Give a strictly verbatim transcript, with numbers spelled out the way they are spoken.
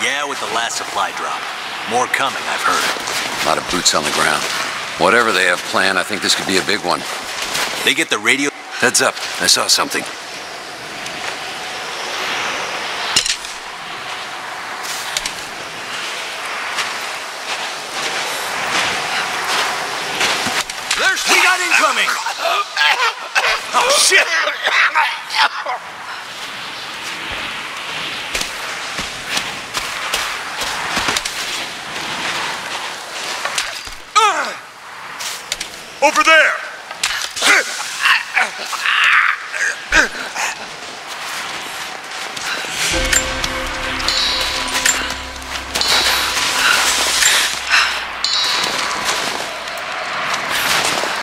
Yeah, with the last supply drop. More coming, I've heard. A lot of boots on the ground. Whatever they have planned, I think this could be a big one. They get the radio... Heads up, I saw something. There's... We got incoming! Oh, shit! Over there!